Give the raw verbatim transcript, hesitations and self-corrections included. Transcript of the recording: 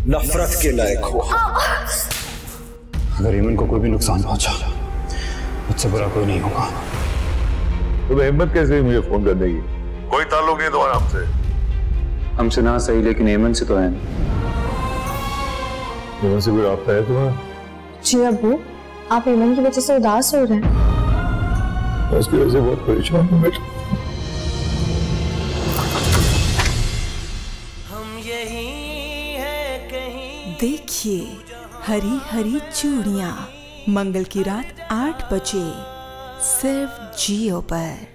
नफरत के लायक हो। अगर ईमन को कोई भी नुकसान पहुंचा, मुझसे बुरा कोई नहीं होगा। तुम्हें हिम्मत कैसे हुई मुझे फोन करने की? कोई ताल्लुक नहीं तुम्हारा हमसे। हमसे ना सही, लेकिन ईमन से तो है। ईमन से कोई राब्ता है तुम्हारा? जी अब्बू, आप ईमन की वजह से उदास हो रहे हैं। उसकी वजह से बहुत परेशान हूँ बेटा। हम यही है कहीं। देखिए हरी हरी चूड़ियाँ, मंगल की रात आठ बजे सिर्फ जियो पर।